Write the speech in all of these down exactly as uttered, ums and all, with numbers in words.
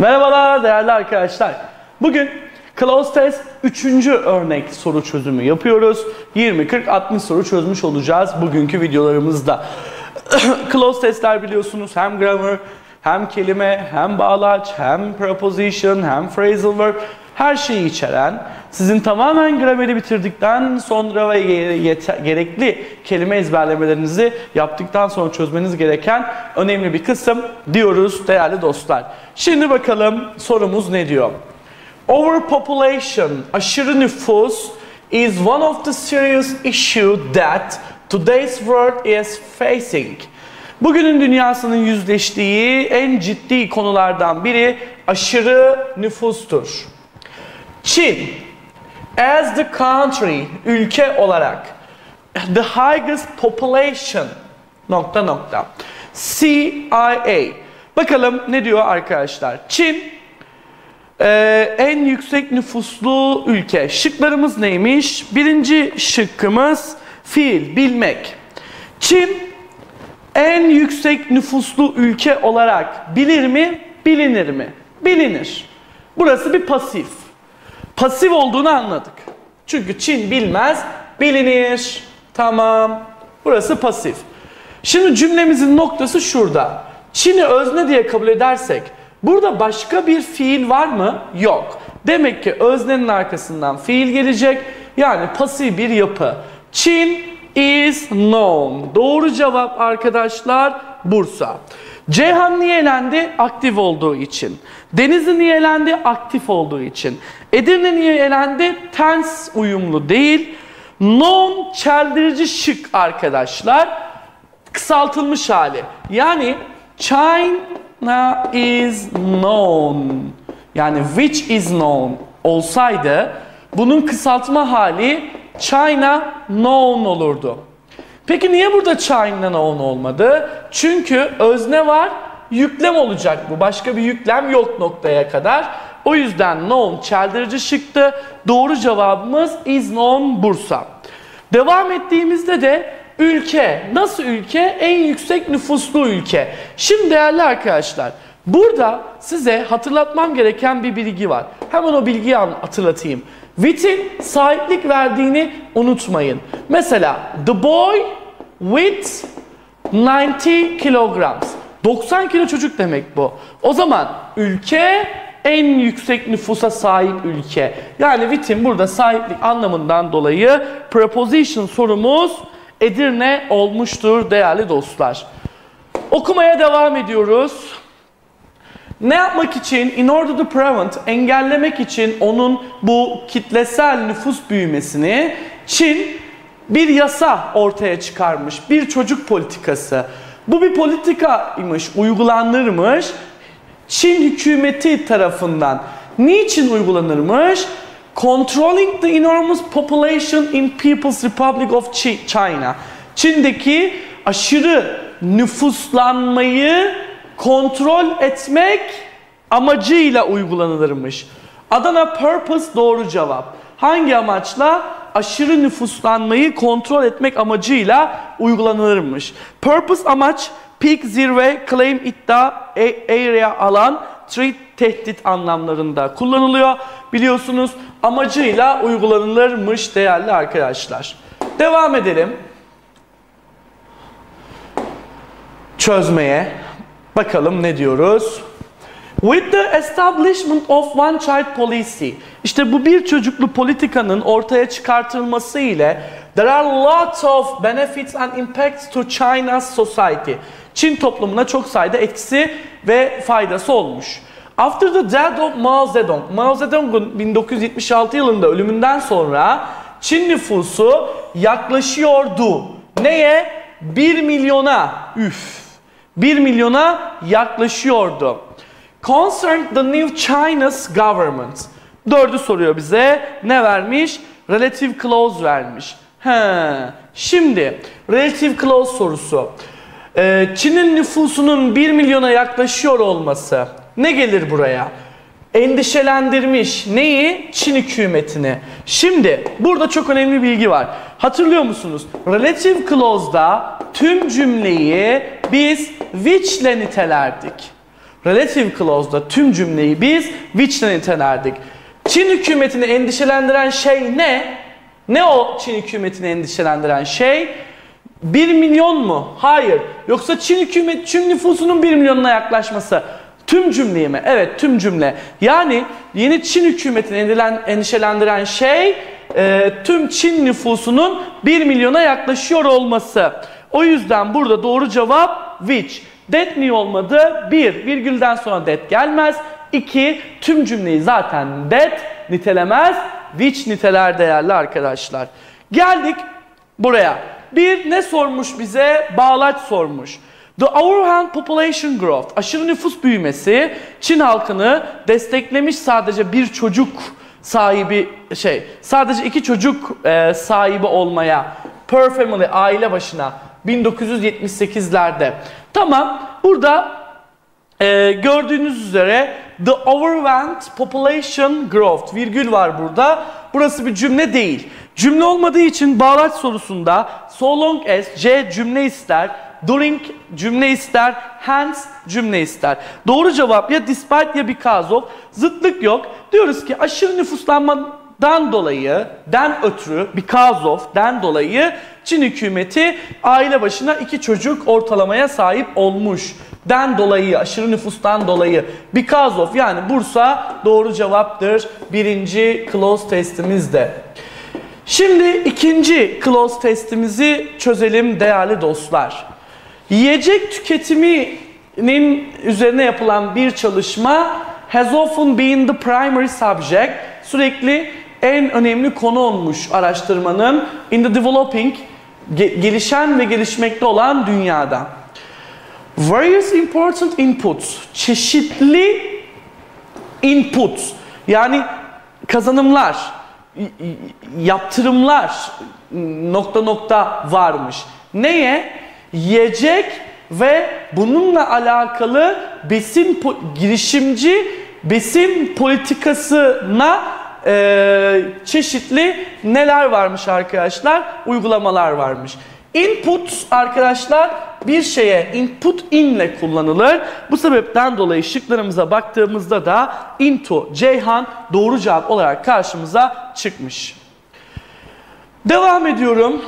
Merhabalar değerli arkadaşlar. Bugün Close Test üçüncü örnek soru çözümü yapıyoruz. yirmi, kırk, altmış soru çözmüş olacağız bugünkü videolarımızda. Close Test'ler biliyorsunuz hem grammar, hem kelime, hem bağlaç, hem preposition, hem phrasal verb, her şeyi içeren, sizin tamamen grameri bitirdikten sonra ve gerekli kelime ezberlemelerinizi yaptıktan sonra çözmeniz gereken önemli bir kısım diyoruz değerli dostlar. Şimdi bakalım sorumuz ne diyor? Overpopulation, aşırı nüfus, is one of the serious issues that today's world is facing. Bugünün dünyasının yüzleştiği en ciddi konulardan biri aşırı nüfustur. Çin, as the country, ülke olarak, the highest population, nokta nokta, C I A. Bakalım ne diyor arkadaşlar? Çin, e, en yüksek nüfuslu ülke. Şıklarımız neymiş? Birinci şıkkımız fiil, bilmek. Çin, en yüksek nüfuslu ülke olarak bilir mi, bilinir mi? Bilinir. Burası bir pasif. Pasif olduğunu anladık. Çünkü Çin bilmez, bilinir. Tamam. Burası pasif. Şimdi cümlemizin noktası şurada. Çin'i özne diye kabul edersek, burada başka bir fiil var mı? Yok. Demek ki öznenin arkasından fiil gelecek. Yani pasif bir yapı. Çin is known. Doğru cevap arkadaşlar Bursa. Ceyhan niye elendi? Aktif olduğu için. Denizli niye elendi? Aktif olduğu için. Edirne niye elendi? Tens uyumlu değil. Known çeldirici şık arkadaşlar. Kısaltılmış hali. Yani China is known. Yani which is known olsaydı bunun kısaltma hali China known olurdu. Peki niye burada China known olmadı? Çünkü özne var, yüklem olacak bu. Başka bir yüklem yok noktaya kadar. O yüzden known çeldirici şıktı. Doğru cevabımız is known Bursa. Devam ettiğimizde de ülke. Nasıl ülke? En yüksek nüfuslu ülke. Şimdi değerli arkadaşlar, burada size hatırlatmam gereken bir bilgi var. Hemen o bilgiyi hatırlatayım. With'in sahiplik verdiğini unutmayın. Mesela the boy with ninety kilograms. doksan kilo çocuk demek bu. O zaman ülke en yüksek nüfusa sahip ülke. Yani with'in burada sahiplik anlamından dolayı preposition sorumuz Edirne olmuştur değerli dostlar. Okumaya devam ediyoruz. Ne yapmak için? In order to prevent, engellemek için onun bu kitlesel nüfus büyümesini Çin bir yasa ortaya çıkarmış. Bir çocuk politikası. Bu bir politikaymış, uygulanırmış. Çin hükümeti tarafından. Niçin uygulanırmış? Controlling the enormous population in People's Republic of China. Çin'deki aşırı nüfuslanmayı kontrol etmek amacıyla uygulanılırmış. Adana purpose doğru cevap. Hangi amaçla? Aşırı nüfuslanmayı kontrol etmek amacıyla uygulanılırmış. Purpose amaç, peak, zirve, claim, iddia, area, alan, threat, tehdit anlamlarında kullanılıyor. Biliyorsunuz amacıyla uygulanılırmış değerli arkadaşlar. Devam edelim. Çözmeye. Bakalım ne diyoruz? With the establishment of one child policy. İşte bu bir çocuklu politikanın ortaya çıkartılması ile there are lots of benefits and impacts to China's society. Çin toplumuna çok sayıda etkisi ve faydası olmuş. After the death of Mao Zedong. Mao Zedong'un bin dokuz yüz yetmiş altı yılında ölümünden sonra Çin nüfusu yaklaşıyordu. Neye? bir milyona. Üf. bir milyona yaklaşıyordu. Concerned the new China's government. Dördü soruyor bize. Ne vermiş? Relative clause vermiş. He. Şimdi relative clause sorusu. Ee, Çin'in nüfusunun bir milyona yaklaşıyor olması ne gelir buraya? Endişelendirmiş. Neyi? Çin hükümetini. Şimdi burada çok önemli bilgi var. Hatırlıyor musunuz? Relative clause'da tüm cümleyi biz which ile nitelerdik. Relative clause'da tüm cümleyi biz which'le nitelerdik. Çin hükümetini endişelendiren şey ne? Ne o Çin hükümetini endişelendiren şey? bir milyon mu? Hayır. Yoksa Çin hükümet, Çin nüfusunun bir milyonuna yaklaşması. Tüm cümleyi mi? Evet, tüm cümle. Yani yeni Çin hükümetini endişelendiren şey e, tüm Çin nüfusunun bir milyona yaklaşıyor olması. O yüzden burada doğru cevap which. That niye olmadı? bir. Virgülden sonra that gelmez. iki. Tüm cümleyi zaten that nitelemez. Which niteler değerli arkadaşlar. Geldik buraya. Bir ne sormuş bize? Bağlaç sormuş. The overwhelming population growth, aşırı nüfus büyümesi Çin halkını desteklemiş sadece bir çocuk sahibi şey, sadece iki çocuk e, sahibi olmaya, per family, aile başına bin dokuz yüz yetmiş sekizlerde. Tamam, burada e, gördüğünüz üzere the overwhelming population growth, virgül var burada. Burası bir cümle değil. Cümle olmadığı için bağlaç sorusunda so long as C cümle ister, during cümle ister, hence cümle ister. Doğru cevap ya despite ya because of. Zıtlık yok. Diyoruz ki aşırı nüfuslanmadan dolayı, den ötürü, because of, den dolayı Çin hükümeti aile başına iki çocuk ortalamaya sahip olmuş. Den dolayı, aşırı nüfustan dolayı. Because of, yani Bursa doğru cevaptır. Birinci clause testimizde. Şimdi ikinci clause testimizi çözelim değerli dostlar. Yiyecek tüketiminin üzerine yapılan bir çalışma has often been the primary subject. Sürekli en önemli konu olmuş araştırmanın in the developing, gelişen ve gelişmekte olan dünyada. Various important inputs, çeşitli inputs, yani kazanımlar, yaptırımlar nokta nokta varmış. Neye? Yiyecek ve bununla alakalı besin girişimci besin politikasına e, çeşitli neler varmış arkadaşlar? Uygulamalar varmış. Input arkadaşlar bir şeye input in ile kullanılır. Bu sebepten dolayı şıklarımıza baktığımızda da into, Ceyhan doğru cevap olarak karşımıza çıkmış. Devam ediyorum.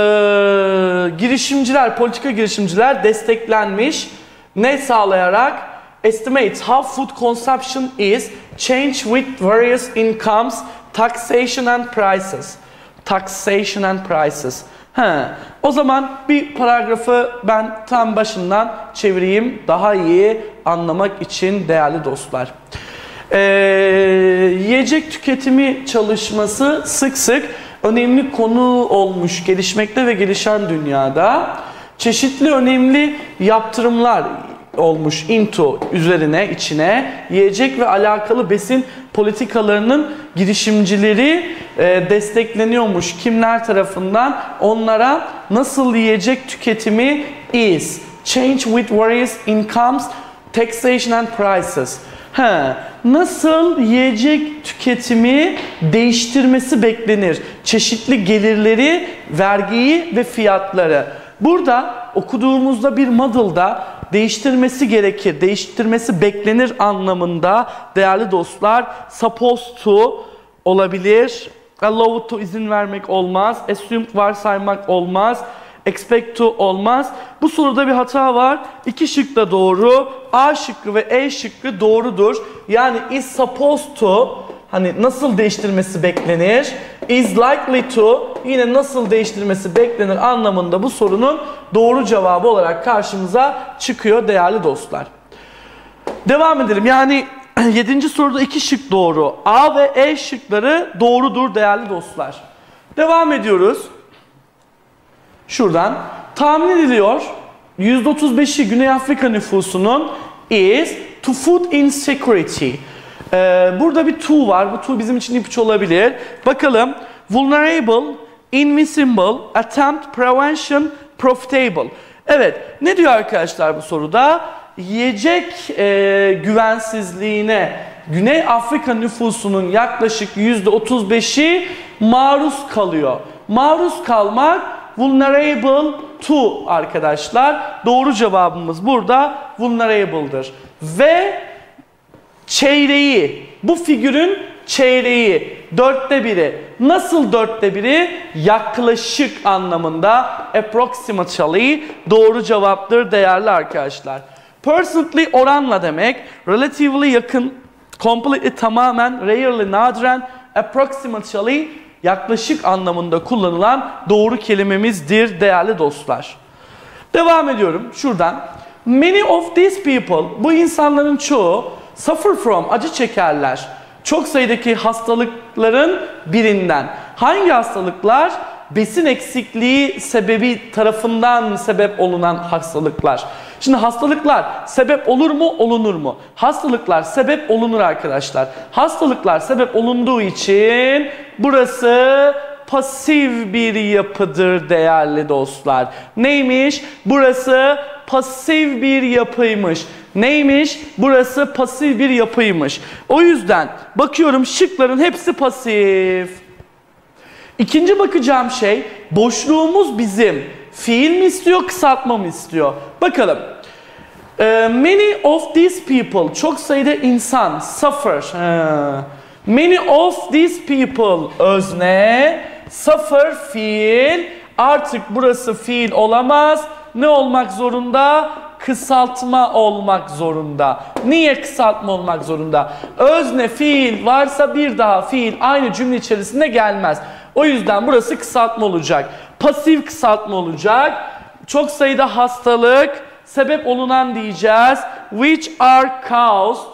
Ee, girişimciler, politika girişimciler desteklenmiş. Ne sağlayarak? Estimates how food consumption is change with various incomes, taxation and prices. Taxation and prices. He. O zaman bir paragrafı ben tam başından çevireyim daha iyi anlamak için değerli dostlar. Ee, yiyecek tüketimi çalışması sık sık önemli konu olmuş gelişmekte ve gelişen dünyada. Çeşitli önemli yaptırımlar olmuş into üzerine, içine. Yiyecek ve alakalı besin politikalarının girişimcileri e, destekleniyormuş. Kimler tarafından? Onlara nasıl yiyecek tüketimi is change with various incomes, taxation and prices. He, nasıl yiyecek tüketimi değiştirmesi beklenir? Çeşitli gelirleri, vergiyi ve fiyatları. Burada okuduğumuzda bir model'da değiştirmesi gerekir, değiştirmesi beklenir anlamında değerli dostlar supposed to olabilir. Allow to izin vermek olmaz. Assumed varsaymak olmaz. Expect to olmaz. Bu soruda bir hata var. İki şık da doğru. A şıkkı ve E şıkkı doğrudur. Yani is supposed to, hani nasıl değiştirmesi beklenir? Is likely to, yine nasıl değiştirmesi beklenir anlamında bu sorunun doğru cevabı olarak karşımıza çıkıyor değerli dostlar. Devam edelim. Yani yedinci soruda iki şık doğru. A ve E şıkları doğrudur değerli dostlar. Devam ediyoruz. Şuradan tahmin ediliyor yüzde otuz beşi Güney Afrika nüfusunun is to food insecurity. Ee, burada bir to var. Bu to bizim için ipucu olabilir. Bakalım. Vulnerable, invisible, attempt, prevention, profitable. Evet. Ne diyor arkadaşlar bu soruda? Yiyecek e, güvensizliğine Güney Afrika nüfusunun yaklaşık yüzde otuz beşi maruz kalıyor. Maruz kalmak vulnerable to arkadaşlar. Doğru cevabımız burada vulnerable'dır. ve çeyreği, bu figürün çeyreği, dörtte biri. Nasıl dörtte biri? Yaklaşık anlamında, approximately doğru cevaptır değerli arkadaşlar. Percently oranla demek, relatively yakın, completely tamamen, rarely nadiren, approximately yaklaşık anlamında kullanılan doğru kelimemizdir değerli dostlar. Devam ediyorum şuradan. Many of these people, bu insanların çoğu, suffer from, acı çekerler. Çok sayıdaki hastalıkların birinden. Hangi hastalıklar? Besin eksikliği sebebi tarafından sebep olunan hastalıklar. Şimdi hastalıklar sebep olur mu, olunur mu? Hastalıklar sebep olunur arkadaşlar. Hastalıklar sebep olunduğu için burası pasif bir yapıdır değerli dostlar. Neymiş? Burası pasif bir yapıymış. Neymiş? Burası pasif bir yapıymış. O yüzden bakıyorum şıkların hepsi pasif. İkinci bakacağım şey, boşluğumuz bizim fiil mi istiyor, kısaltma mı istiyor? Bakalım. Uh, many of these people, çok sayıda insan, suffer. Uh, many of these people, özne, suffer fiil. Artık burası fiil olamaz. Ne olmak zorunda? Kısaltma olmak zorunda. Niye kısaltma olmak zorunda? Özne fiil varsa bir daha fiil aynı cümle içerisinde gelmez. O yüzden burası kısaltma olacak. Pasif kısaltma olacak. Çok sayıda hastalık sebep olunan diyeceğiz. Which are caused.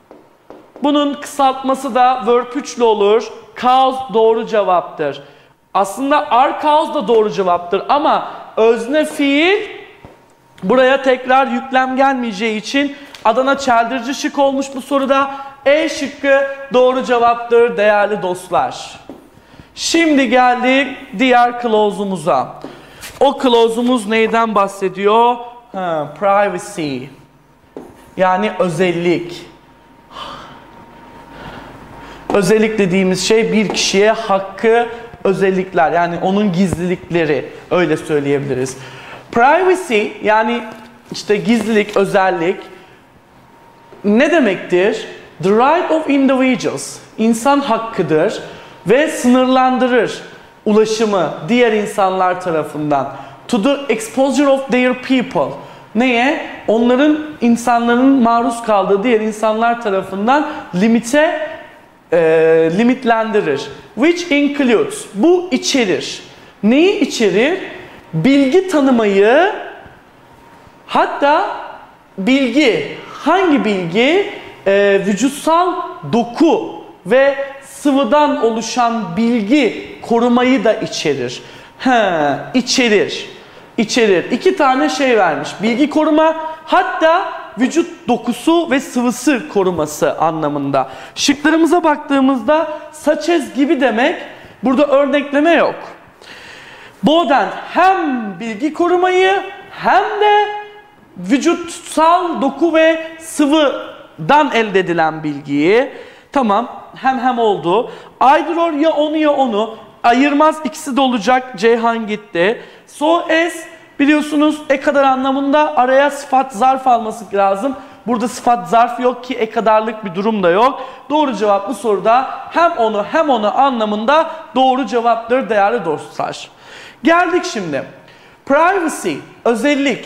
Bunun kısaltması da verb üçlü olur. Caused doğru cevaptır. Aslında are caused da doğru cevaptır ama özne fiil buraya tekrar yüklem gelmeyeceği için Adana çeldirici şık olmuş bu soruda. E şıkkı doğru cevaptır değerli dostlar. Şimdi geldik diğer clause'umuza. O clause'umuz neyden bahsediyor? Ha, privacy. Yani özellik. Özellik dediğimiz şey bir kişiye hakkı, özellikler. Yani onun gizlilikleri. Öyle söyleyebiliriz. Privacy yani işte gizlilik, özellik ne demektir? The right of individuals. İnsan hakkıdır ve sınırlandırır ulaşımı diğer insanlar tarafından. To the exposure of their people. Neye? Onların, insanların maruz kaldığı diğer insanlar tarafından limite, e, limitlendirir. Which includes. Bu içerir. Neyi içerir? Bilgi tanımayı, hatta bilgi, hangi bilgi? Ee, vücutsal doku ve sıvıdan oluşan bilgi korumayı da içerir. He, içerir. İçerir. İki tane şey vermiş. Bilgi koruma, hatta vücut dokusu ve sıvısı koruması anlamında. Şıklarımıza baktığımızda such as gibi demek, burada örnekleme yok. Boden hem bilgi korumayı hem de vücutsal doku ve sıvıdan elde edilen bilgiyi, tamam, hem hem oldu. Either or, ya onu ya onu ayırmaz, ikisi de olacak. Ceyhan gitti. So as biliyorsunuz e kadar anlamında araya sıfat zarf alması lazım. Burada sıfat zarf yok ki, e kadarlık bir durum da yok. Doğru cevap bu soruda hem onu hem onu anlamında doğru cevaptır değerli dostlar. Geldik şimdi. Privacy, özellik,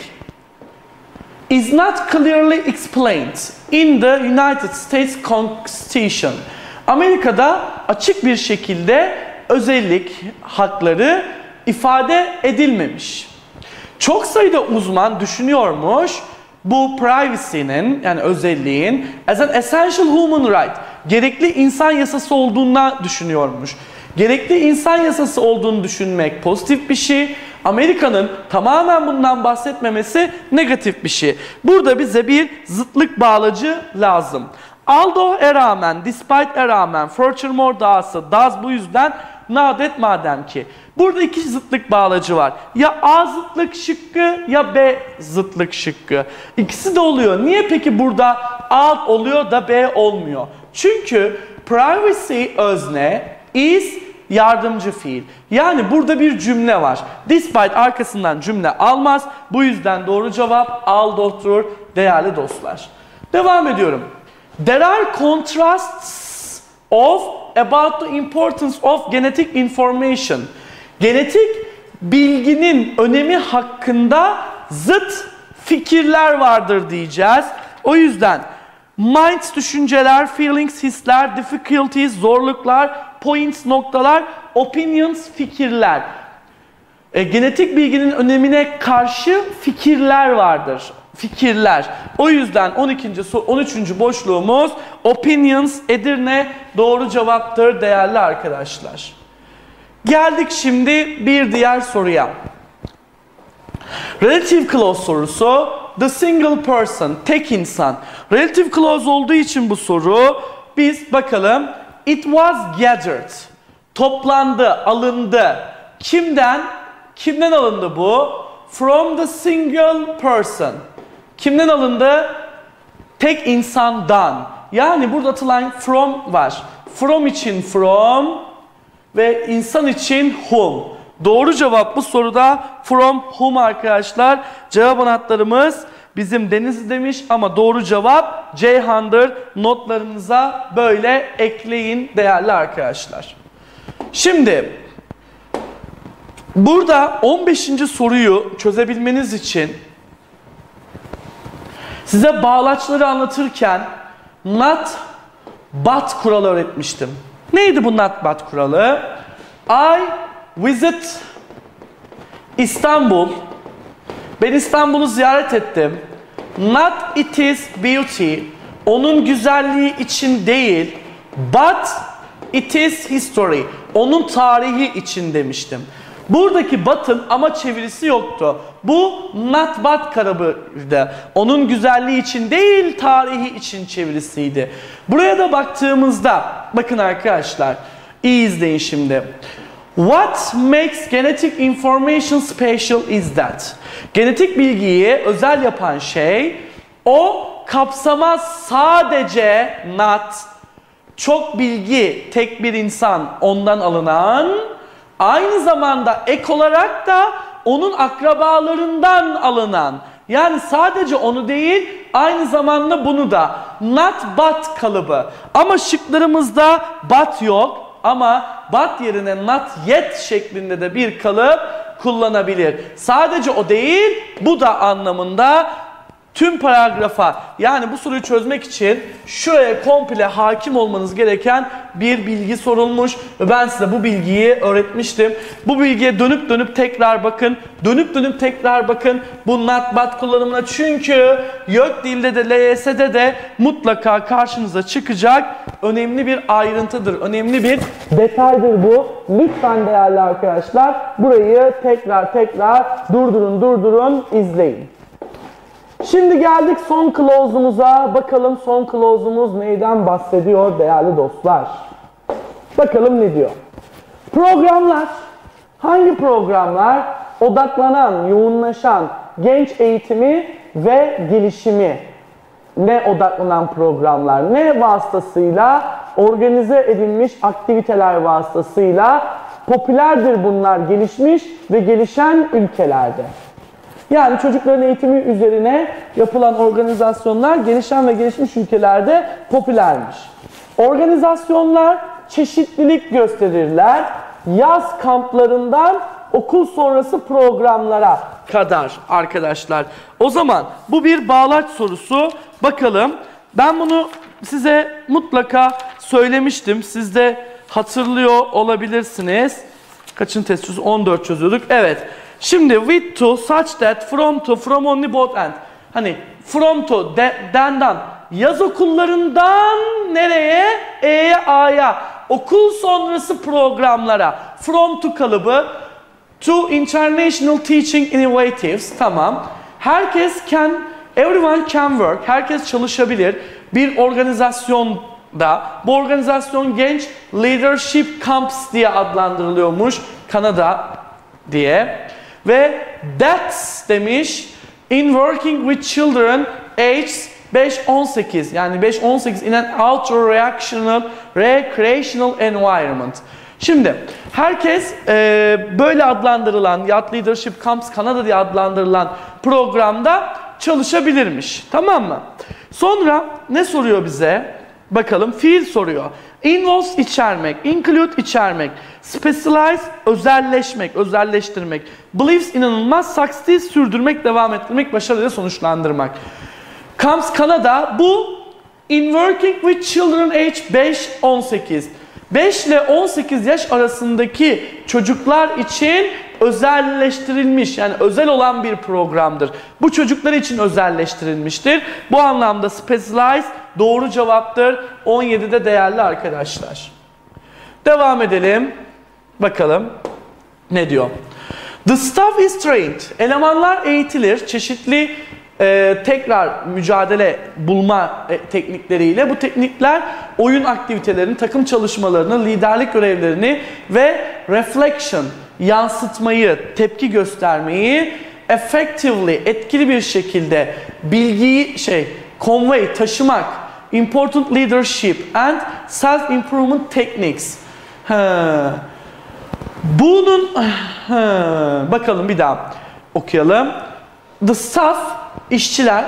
is not clearly explained in the United States Constitution. Amerika'da açık bir şekilde özellik hakları ifade edilmemiş. Çok sayıda uzman düşünüyormuş bu privacy'nin, yani özelliğin as an essential human right, gerekli insan yasası olduğuna düşünüyormuş. Gerekli insan yasası olduğunu düşünmek pozitif bir şey. Amerika'nın tamamen bundan bahsetmemesi negatif bir şey. Burada bize bir zıtlık bağlacı lazım. Aldo'ya rağmen, despite'e rağmen, furthermore dahası, does bu yüzden, nadet madem ki. Burada iki zıtlık bağlacı var. Ya A zıtlık şıkkı ya B zıtlık şıkkı. İkisi de oluyor. Niye peki burada A oluyor da B olmuyor? Çünkü privacy özne, is yardımcı fiil. Yani burada bir cümle var. Despite arkasından cümle almaz. Bu yüzden doğru cevap Aldo'dur değerli dostlar. Devam ediyorum. There are contrasts of about the importance of genetic information. Genetik bilginin önemi hakkında zıt fikirler vardır diyeceğiz. O yüzden minds, düşünceler, feelings, hisler, difficulties, zorluklar, points, noktalar, opinions, fikirler. E, genetik bilginin önemine karşı fikirler vardır. Fikirler. O yüzden on ikinci on üçüncü boşluğumuz opinions, Edirne doğru cevaptır değerli arkadaşlar. Geldik şimdi bir diğer soruya. Relative clause sorusu. The single person, tek insan. Relative clause olduğu için bu soru, biz bakalım. It was gathered. Toplandı, alındı. Kimden? Kimden alındı bu? From the single person. Kimden alındı? Tek insandan. Yani burada atılan from var. From için from ve insan için whom. Doğru cevap bu soruda from whom arkadaşlar. Cevap anahtarımız bizim Denizli demiş ama doğru cevap Ceyhan'dır. Notlarınıza böyle ekleyin değerli arkadaşlar. Şimdi burada on beşinci soruyu çözebilmeniz için size bağlaçları anlatırken not but kuralı öğretmiştim. Neydi bu not but kuralı? I visit İstanbul. Ben İstanbul'u ziyaret ettim. Not it is beauty. Onun güzelliği için değil. But it is history. Onun tarihi için demiştim. Buradaki but'ın ama çevirisi yoktu. Bu not but kalıbıydı. Onun güzelliği için değil, tarihi için çevirisiydi. Buraya da baktığımızda, bakın arkadaşlar, iyi izleyin şimdi. What makes genetic information special is that? Genetik bilgiyi özel yapan şey, o kapsamaz sadece not, çok bilgi, tek bir insan ondan alınan, aynı zamanda ek olarak da onun akrabalarından alınan, yani sadece onu değil, aynı zamanda bunu da, not but kalıbı. Ama şıklarımızda but yok. Ama but yerine not yet şeklinde de bir kalıp kullanabilir. Sadece o değil, bu da anlamında tüm paragrafa, yani bu soruyu çözmek için şuraya komple hakim olmanız gereken bir bilgi sorulmuş ve ben size bu bilgiyi öğretmiştim. Bu bilgiye dönüp dönüp tekrar bakın, dönüp dönüp tekrar bakın bu not but kullanımına, çünkü YÖK dilde de L Y S'de de mutlaka karşınıza çıkacak önemli bir ayrıntıdır, önemli bir detaydır bu. Lütfen değerli arkadaşlar burayı tekrar tekrar durdurun durdurun izleyin. Şimdi geldik son clause'umuza. Bakalım son clause'umuz neyden bahsediyor değerli dostlar. Bakalım ne diyor. Programlar. Hangi programlar? Odaklanan, yoğunlaşan genç eğitimi ve gelişimi. Ne odaklanan programlar? Ne vasıtasıyla? Organize edilmiş aktiviteler vasıtasıyla popülerdir bunlar gelişmiş ve gelişen ülkelerde. Yani çocukların eğitimi üzerine yapılan organizasyonlar gelişen ve gelişmiş ülkelerde popülermiş. Organizasyonlar çeşitlilik gösterirler. Yaz kamplarından okul sonrası programlara kadar arkadaşlar. O zaman bu bir bağlaç sorusu. Bakalım, ben bunu size mutlaka söylemiştim. Siz de hatırlıyor olabilirsiniz. Kaçın test çözüyorduk? on dört çözüyorduk. Evet. Şimdi with to, such that, from to, from only, both and. Hani from to, de, den'dan, yaz okullarından nereye? E'ye, A'ya. Okul sonrası programlara. From to kalıbı. To international teaching innovatives. Tamam. Herkes can, everyone can work. Herkes çalışabilir. Bir organizasyonda, bu organizasyon genç leadership camps diye adlandırılıyormuş. Kanada diye. Ve that's demiş, in working with children aged beş on sekiz, yani beş on sekiz in an outdoor recreational, recreational environment. Şimdi herkes e, böyle adlandırılan Youth Leadership Camps Kanada diye adlandırılan programda çalışabilirmiş. Tamam mı? Sonra ne soruyor bize? Bakalım, fiil soruyor. Involves içermek, include içermek, specialize özelleşmek, özelleştirmek, believes inanılmaz, succeed sürdürmek, devam ettirmek, başarıyla sonuçlandırmak. Comes Kanada, bu in working with children age beş on sekiz. beş ile on sekiz yaş arasındaki çocuklar için özelleştirilmiş, yani özel olan bir programdır. Bu çocuklar için özelleştirilmiştir. Bu anlamda specialize doğru cevaptır. on yedide değerli arkadaşlar. Devam edelim. Bakalım ne diyor? The staff is trained. Elemanlar eğitilir. Çeşitli e, tekrar mücadele bulma e, teknikleriyle. Bu teknikler oyun aktivitelerini, takım çalışmalarını, liderlik görevlerini ve reflection, yansıtmayı, tepki göstermeyi effectively, etkili bir şekilde bilgiyi şey, convey, taşımak, important leadership and self-improvement techniques. Ha. Bunun ha. Bakalım bir daha okuyalım. The staff, işçiler,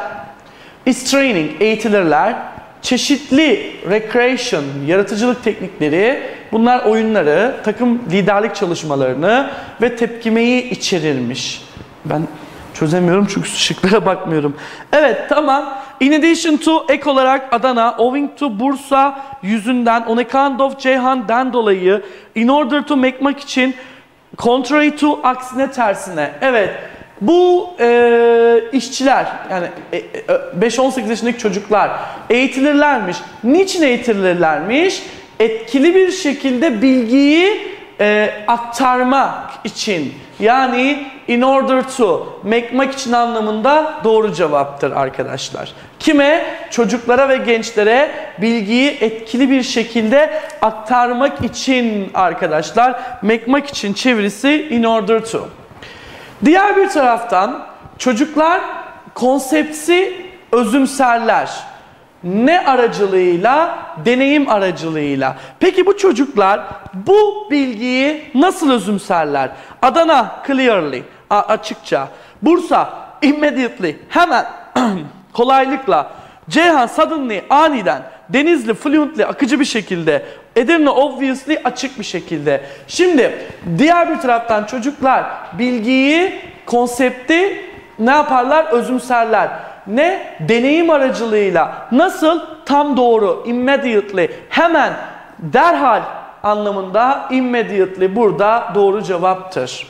is training, eğitilirler. Çeşitli recreation, yaratıcılık teknikleri, bunlar oyunları, takım liderlik çalışmalarını ve tepkimeyi içerirmiş. Ben çözemiyorum çünkü şıklara bakmıyorum. Evet, tamam. In addition to, ek olarak Adana, owing to Bursa yüzünden, on account of Ceyhan'den dolayı, in order to make için, contrary to, aksine tersine. Evet, bu e, işçiler, yani e, beş on sekiz yaşındaki çocuklar eğitilirlermiş. Niçin eğitilirlermiş? Etkili bir şekilde bilgiyi e, aktarmak için. Yani in order to, make için anlamında doğru cevaptır arkadaşlar. Kime? Çocuklara ve gençlere bilgiyi etkili bir şekilde aktarmak için arkadaşlar. Make için çevirisi in order to. Diğer bir taraftan çocuklar konsepti özümserler. Ne aracılığıyla? Deneyim aracılığıyla. Peki bu çocuklar bu bilgiyi nasıl özümserler? Adana, clearly, açıkça. Bursa, immediately, hemen, kolaylıkla. Ceyhan, suddenly, aniden. Denizli, fluently, akıcı bir şekilde. Edirne, obviously, açık bir şekilde. Şimdi diğer bir taraftan çocuklar bilgiyi, konsepti ne yaparlar? Özümserler. Ne? Deneyim aracılığıyla. Nasıl? Tam doğru. Immediately. Hemen, derhal anlamında immediately burada doğru cevaptır.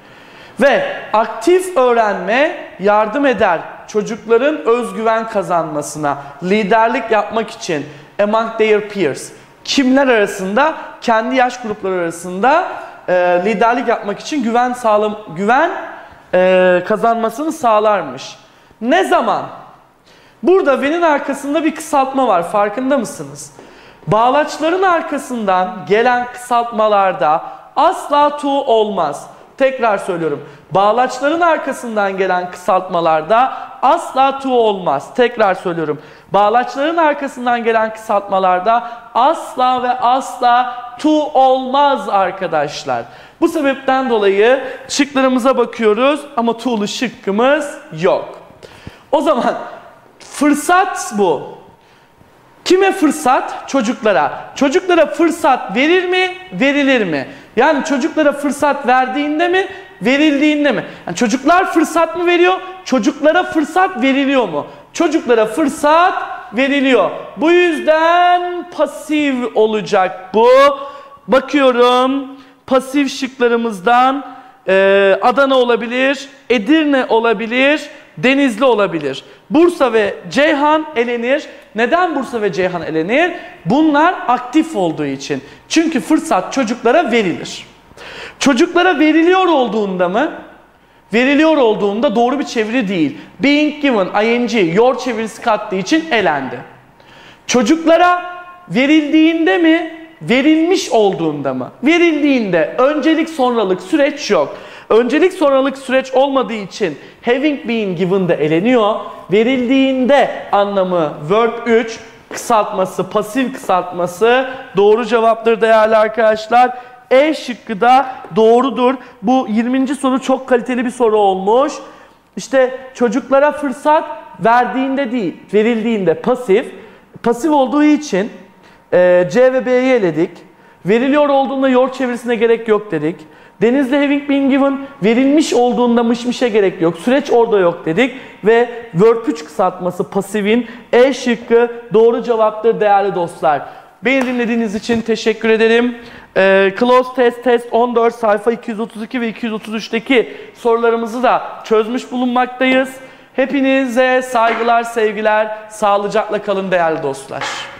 Ve aktif öğrenme yardım eder çocukların özgüven kazanmasına, liderlik yapmak için among their peers. Kimler arasında? Kendi yaş grupları arasında e, liderlik yapmak için güven sağlam güven e, kazanmasını sağlarmış. Ne zaman? Burada ve'nin arkasında bir kısaltma var. Farkında mısınız? Bağlaçların arkasından gelen kısaltmalarda asla to olmaz. Tekrar söylüyorum. Bağlaçların arkasından gelen kısaltmalarda asla to olmaz. Tekrar söylüyorum. Bağlaçların arkasından gelen kısaltmalarda asla ve asla to olmaz arkadaşlar. Bu sebepten dolayı şıklarımıza bakıyoruz ama to'lu şıkkımız yok. O zaman fırsat bu. Kime fırsat? Çocuklara. Çocuklara fırsat verir mi? Verilir mi? Yani çocuklara fırsat verdiğinde mi? Verildiğinde mi? Yani çocuklar fırsat mı veriyor? Çocuklara fırsat veriliyor mu? Çocuklara fırsat veriliyor. Bu yüzden pasif olacak bu. Bakıyorum. Pasif şıklarımızdan e, Adana olabilir, Edirne olabilir, Denizli olabilir. Bursa ve Ceyhan elenir. Neden Bursa ve Ceyhan elenir? Bunlar aktif olduğu için. Çünkü fırsat çocuklara verilir. Çocuklara veriliyor olduğunda mı? Veriliyor olduğunda doğru bir çeviri değil. Being given, ing, your çevirisi kattığı için elendi. Çocuklara verildiğinde mi? Verilmiş olduğunda mı? Verildiğinde öncelik sonralık süreç yok. Öncelik sonralık süreç olmadığı için having been given de eleniyor. Verildiğinde anlamı verb üç, kısaltması, pasif kısaltması doğru cevaptır değerli arkadaşlar. E şıkkı da doğrudur. Bu yirminci soru çok kaliteli bir soru olmuş. İşte çocuklara fırsat verdiğinde değil, verildiğinde pasif. Pasif olduğu için e, C ve B'yi eledik. Veriliyor olduğunda yor çevirisine gerek yok dedik. Denizli having been given verilmiş olduğunda mışmışa gerek yok. Süreç orada yok dedik. Ve verb üç kısaltması pasifin E şıkkı doğru cevaptır değerli dostlar. Beni dinlediğiniz için teşekkür ederim. Ee, Close Test Test on dört sayfa iki yüz otuz iki ve iki yüz otuz üçteki sorularımızı da çözmüş bulunmaktayız. Hepinize saygılar, sevgiler, sağlıcakla kalın değerli dostlar.